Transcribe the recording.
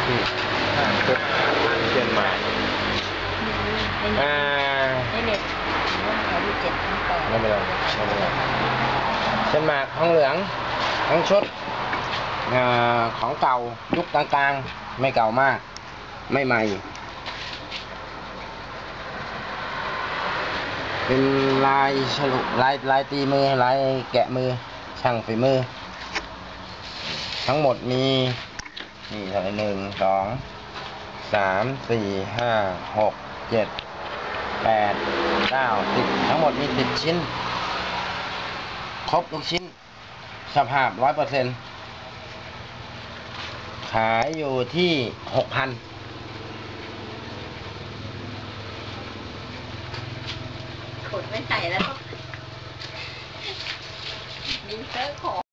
ที่ห้างชุดเชียงใหม่ในเน็ตว่าเขาอยู่7-8 ไม่เป็นไรเชียงใหม่ทองเหลืองทั้งชุดของเก่ายุคกลางๆไม่เก่ามากไม่ใหม่เป็นลายฉลุลายตีมือลายแกะมือช่างฝีมือทั้งหมดมีนี่เท่าไหร่1 2 3 4 5 6 7 8 9 10ทั้งหมดมี10ชิ้นครบทุกชิ้นสภาพ 100% ขายอยู่ที่ 6,000 ขนไม่ใส่แล้วมีเสื้อของ